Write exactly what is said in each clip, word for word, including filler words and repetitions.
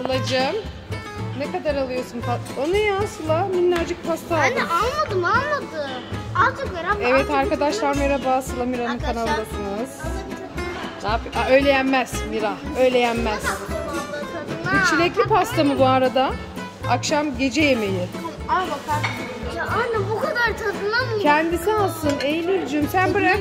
Sıla'cığım. Ne kadar alıyorsun? O ne ya Sıla? Minnacık pasta aldın. Anne almadım almadım. Artık ver abla. Evet arkadaşlar merhaba. Sıla Mira'nın kanalındasınız. Ne yapayım? Aa, öyle yenmez Mira. Öyle yenmez. Bu çilekli pasta mı bu arada? Akşam gece yemeği. Al bakalım. Ya anne bu kadar tadına mı? Kendisi alsın Eylül'cüğüm sen bırak.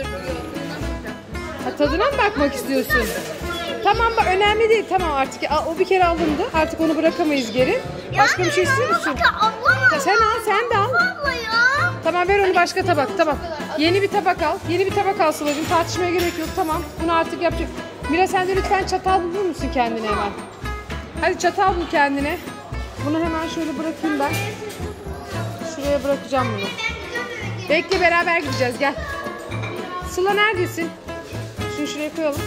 Ha, tadına mı bakmak istiyorsun? Tamam bak önemli değil. Tamam artık o bir kere alındı. Artık onu bırakamayız geri. Başka bir şey istiyor musun? Ya sen al sen de al. Abla ya. Tamam ver onu başka tabak. Tamam. Yeni bir tabak al. Yeni bir tabak al Sıla'cığım. Tartışmaya gerek yok. Tamam. Bunu artık yapacak. Mira sen de lütfen çatal bulur musun kendine hemen? Hadi çatal bul kendine. Bunu hemen şöyle bırakayım ben. Şuraya bırakacağım bunu. Bekle beraber gideceğiz gel. Sıla neredesin? Şunu şuraya koyalım.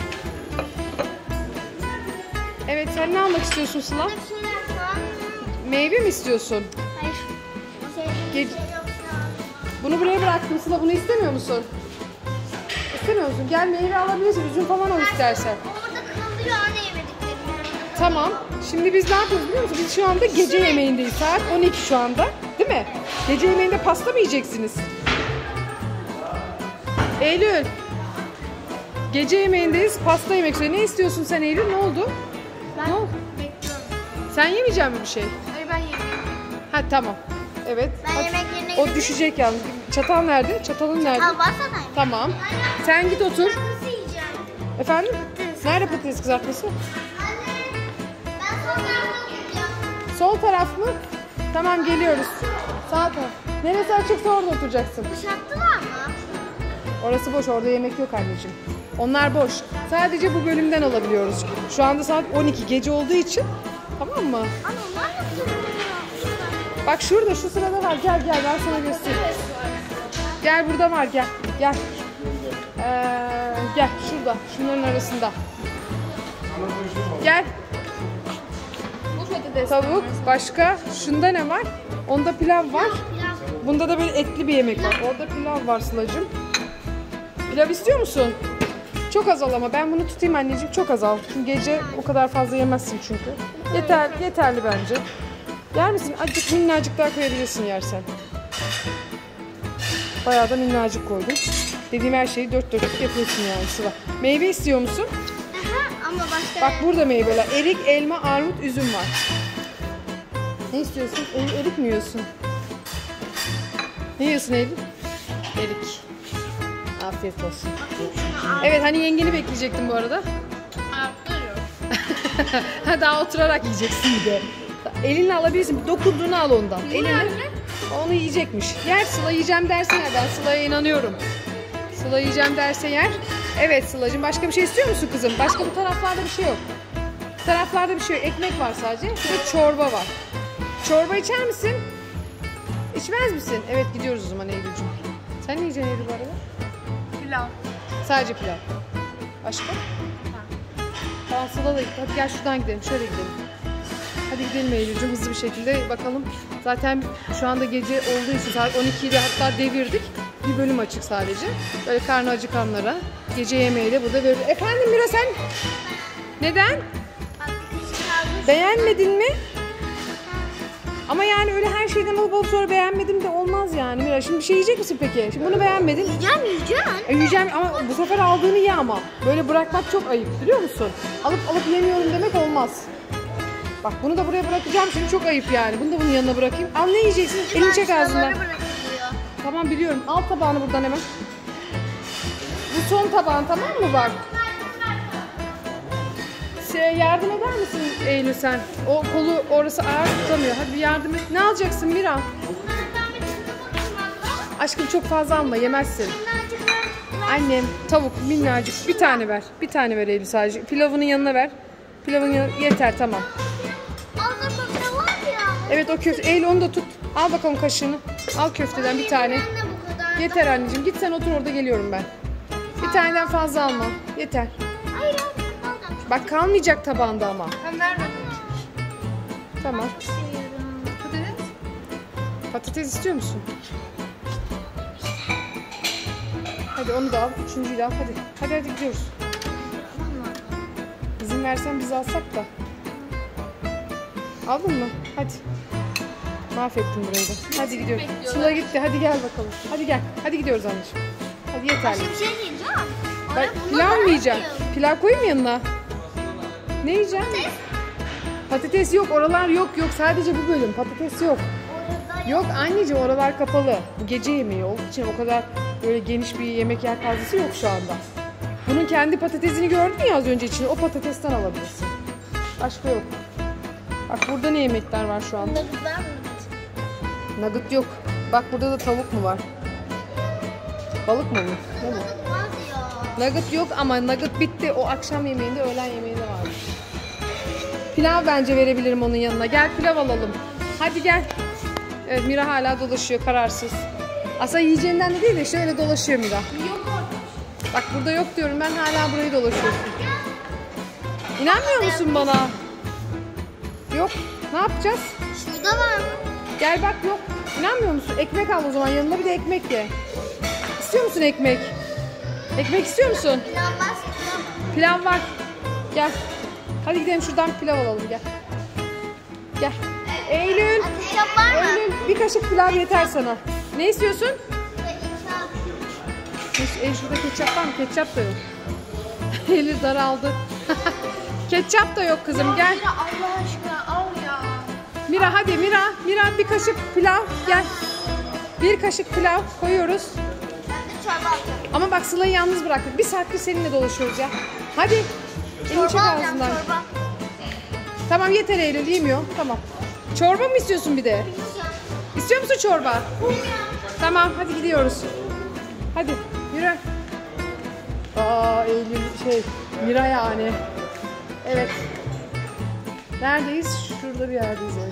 Evet sen ne almak istiyorsun Sıla? Meyve mi istiyorsun? Hayır. Ge bunu buraya bıraktım Sıla. Bunu istemiyor musun? İstemiyor musun? Gel meyve alabilirsin. Üzüm falan al istersen. Orada kalıyor anne yemediklerim. Tamam. Şimdi biz ne yapıyoruz biliyor musun? Biz şu anda gece yemeğindeyiz. Saat on iki şu anda. Değil mi? Gece yemeğinde pasta mı yiyeceksiniz? Eylül. Gece yemeğindeyiz. Pasta yemek üzere. Ne istiyorsun sen Eylül? Ne oldu? Ben ne oldu? bekliyorum. Sen yemeyecek misin bir şey? Hayır ben yemeyeyim. Ha tamam. Evet. Ben Hadi. yemek yerine O gideyim. düşecek yalnız. Çatal nerede? Çatalın nerede? Al baksana. Tamam. Sen git otur. Nasıl yiyeceğim? Efendim? Nerede patates kızartması? Anne ben sonra oturacağım. Sol taraf mı? Tamam geliyoruz. Sağ taraf. Neresi açıksa orada oturacaksın. Dışarıdalar mı? Orası boş. Orada yemek yok anneciğim. Onlar boş. Sadece bu bölümden alabiliyoruz. Şu anda saat on iki gece olduğu için. Tamam mı? Anne onlar nasıl oluyor? Bak şurada şu sırada var. Gel gel ben sana göstereyim. Gel burada var gel. Gel. Ee, gel şurada. Şunların arasında. Gel. Tavuk. Başka. Şunda ne var? Onda pilav var. Bunda da böyle etli bir yemek var. Orada pilav var Sıla'cığım. Pilav istiyor musun? Çok az al ama ben bunu tutayım anneciğim. Çok az al. Çünkü gece o kadar fazla yemezsin çünkü. Yeter, yeterli bence. Yer misin? Azıcık minnacık daha koyabilirsin yersen. Bayağı da minnacık koydum. Dediğim her şeyi dört dörtlük yapıyorsun yani Sıla. Meyve istiyor musun? Aha, ama başka... Bak burada meyveler. Erik, elma, armut, üzüm var. Ne istiyorsun? E erik mi yiyorsun? Ne yiyorsun Eylül? Erik. Afiyet olsun. Evet hani yengeni bekleyecektim bu arada. Ha daha oturarak yiyeceksin bir de. Elinle alabilirsin. Dokunduğunu al ondan. Elinle. Onu yiyecekmiş. Yer Sıla yiyeceğim derse yer. Ben Sıla'ya inanıyorum. Sıla yiyeceğim derse yer. Evet Sıla'cığım başka bir şey istiyor musun kızım? Başka bu taraflarda bir şey yok. Bu taraflarda bir şey yok. Ekmek var sadece. Şurada çorba var. Çorba içer misin? İçmez misin? Evet gidiyoruz o zaman Eylül'cüğüm. Sen ne yiyeceksin Eylül bu arada? Pilav. Sadece pilav. Başka? Tamam Sıla da hadi gel şuradan gidelim. Şöyle gidelim. Hadi gidelim Eylül'cüğüm hızlı bir şekilde bakalım. Zaten şu anda gece olduğu için saat on ikiyi de hatta devirdik. Bir bölüm açık sadece. Böyle karnı acıkanlara gece yemeği de burada veriyoruz. Efendim Mira sen? Neden? Beğenmedin mi? Ama yani öyle her şeyden alıp alıp sonra beğenmedim de olmaz yani Mira. Şimdi bir şey yiyecek misin peki? Şimdi bunu beğenmedin. Yiyeceğim yiyeceğim. E, yiyeceğim ama bu sefer aldığını ye ama. Böyle bırakmak çok ayıp biliyor musun? Alıp alıp yemiyorum demek olmaz. Bak bunu da buraya bırakacağım şimdi çok ayıp yani. Bunu da bunun yanına bırakayım. Al ne yiyeceksin? Elini çek ağzından. Tamam biliyorum. Al tabağını buradan hemen. Bu son tabağın tamam mı bak? Şey, yardım eder misin Eylül sen? O kolu orası ağır tutamıyor. Hadi bir yardım et. Ne alacaksın Mira? Aşkım çok fazla alma yemezsin. Annem tavuk minnacık bir tane ver. Bir tane ver Eylül sadece. Pilavının yanına ver. Pilavın yanına yeter tamam. Evet o köfte. Eylül onu da tut. Al bakalım kaşığını. Al köfteden bir tane. Yeter anneciğim. Git sen otur orada geliyorum ben. Bir taneden fazla alma. Yeter. Bak kalmayacak tabağında ama. Ben vermedim. Tamam. Patates. Patates istiyor musun? Hadi onu da al. Üçüncüyü de al. Hadi. Hadi hadi gidiyoruz. İzin versen biz alsak da. Aldın mı? Hadi. Mahvettim burayı da. Hadi gidiyoruz. Sıla gitti. Hadi gel bakalım. Hadi gel. Hadi gidiyoruz anneciğim. Hadi yeterli. Başka bir şey yiyeceğim. Bak, pilav mı yiyeceksin? Pilav koyayım mı yanına? Ne yiyeceksin? Patates yok. Oralar yok yok. Sadece bu bölüm. Patates yok. Yok anneciğim, oralar kapalı. Bu gece yemeği olduğu için o kadar böyle geniş bir yemek yelpazesi yok şu anda. Bunun kendi patatesini gördün ya az önce içinde. O patatesten alabilirsin. Başka yok. Bak burada ne yemekler var şu anda? Nugget var mı? Nugget yok. Bak burada da tavuk mu var? Balık mı bu? Ne bu? Nugget var ya. Nugget yok ama nugget bitti. O akşam yemeğinde, öğlen yemeğinde varmış. Pilav bence verebilirim onun yanına. Gel pilav alalım. Hadi gel. Evet, Mira hala dolaşıyor kararsız. Aslında yiyeceğinden de değil de şöyle dolaşıyor Mira. Yok orada. Bak burada yok diyorum, ben hala burayı dolaşıyorsun. İnanmıyor musun bana? Yok. Ne yapacağız? Şurada var mı? Gel bak, yok. İnanmıyor musun? Ekmek al o zaman, yanına bir de ekmek ye. İstiyor musun ekmek? Ekmek istiyor musun? İnanmaz. Pilav var. Gel. Hadi gidelim şuradan pilav alalım, gel. Gel. Eylül. Ketçap var mı? Eylül bir kaşık pilav yeter sana. Ne istiyorsun? Eylül şurada ketçap var mı? Ketçap da yok. Eylül daraldı. Ketçap da yok kızım, gel. Mira Allah aşkına al ya. Mira hadi Mira. Mira bir kaşık pilav gel. Bir kaşık pilav koyuyoruz. Ben de çorba alacağım. Ama bak Sıla'yı yalnız bıraktık. Bir saattir seninle dolaşıyoruz ya. Hadi. Elini çek Çorba alacağım ağzından. çorba. Tamam yeter Eylül, yemiyor. Tamam. Çorba mı istiyorsun bir de? İstiyor musun çorba? Tamam hadi gidiyoruz. Hadi yürü. Aa Eylül şey Mira yani. Evet. Neredeyiz? Şurada bir yerdeyiz. Evet.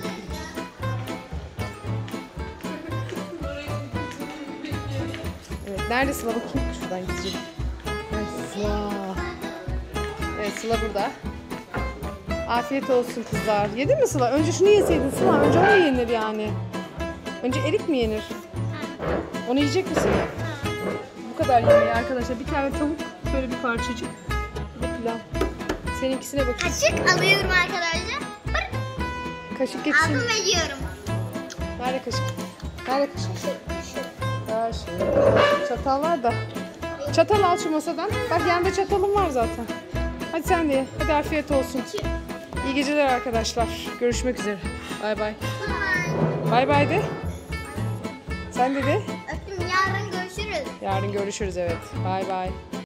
Evet, nerede Sıla, bakayım şuradan gideceğim. Evet, Sıla. Evet, Sıla burada. Afiyet olsun kızlar. Yedin mi Sıla? Önce şunu yeseydin Sıla. Önce onu yenir yani. Önce erik mi yenir? Onu yiyecek misin? Bu kadar yemeği arkadaşlar. Bir tane tavuk, şöyle bir parçacık. Bir de pilav. Seninkisine bakayım. Kaşık alıyorum arkadaşlar. Kaşık geçsin. Aldım ve yiyorum. Nerede kaşık? Nerede kaşık? Ya şey. Çatal var da. Çatal al şu masadan. Bak yanında çatalım var zaten. Hadi sen de ye. Hadi afiyet olsun. İyi geceler arkadaşlar. Görüşmek üzere. Bay bay. Bay bay de. Sen de de. Öptüm, yarın görüşürüz. Yarın görüşürüz, evet. Bay bay.